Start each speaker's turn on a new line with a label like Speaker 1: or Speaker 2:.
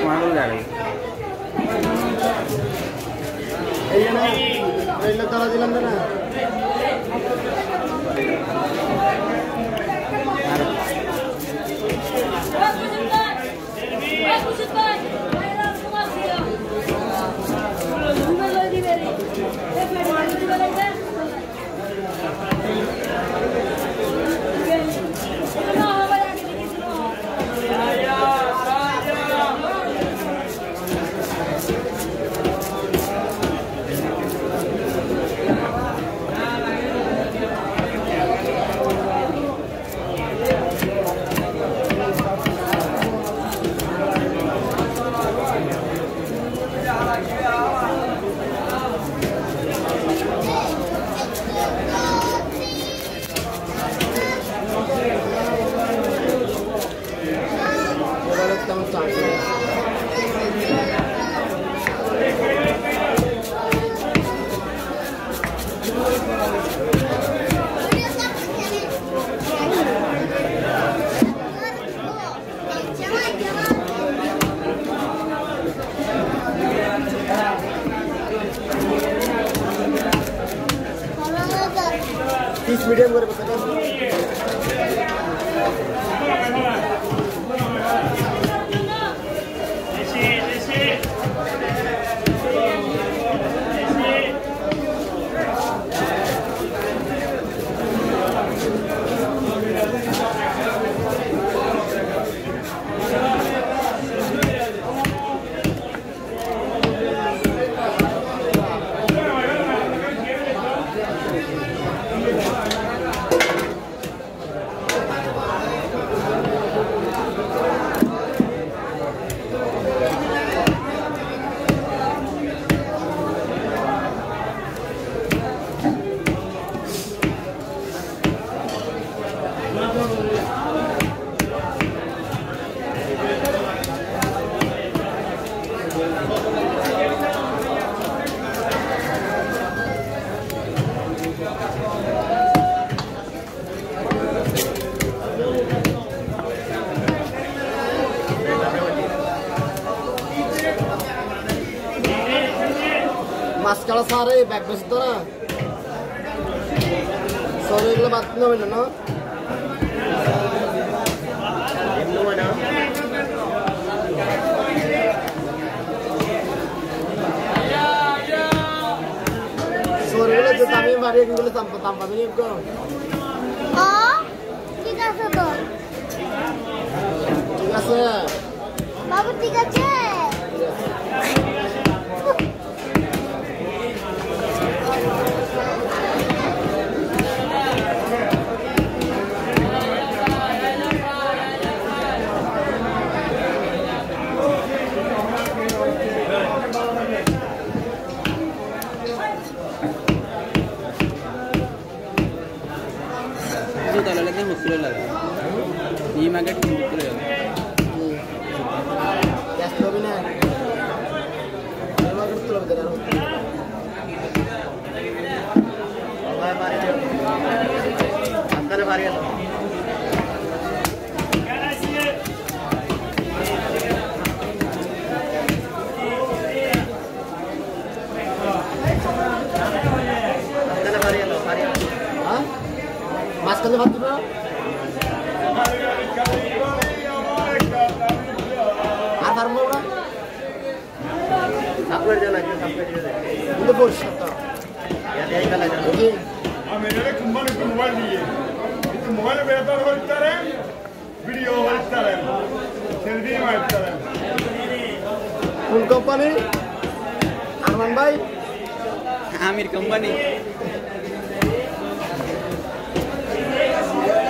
Speaker 1: মহাগুলো যাবে
Speaker 2: এই না রেলের তালা দিলাম না मीडियम করে বসে মাছকালা সারে ব্যাগ বসে তো না সব এগুলো বাদ নেবে না সরগুলো যে দামি বাড়ি এগুলো দাম পাবে না একটু
Speaker 3: ঠিক আছে তো
Speaker 2: ঠিক আছে
Speaker 3: বাবু ঠিক আছে
Speaker 2: মাঝখানে ভাত দিব আর পারবো না সাপের জানা কি সাপের জানা কিন্তু পরিষ্কার তো এই কালা জানা ওকে আমি এর কুম্বানে মোবাইল দিয়ে কিন্তু মোবাইলে বেতার হইতারে ভিডিও হইতারে সেলফি মারতারে কোন কোম্পানি আরমান ভাই আমির কোম্পানি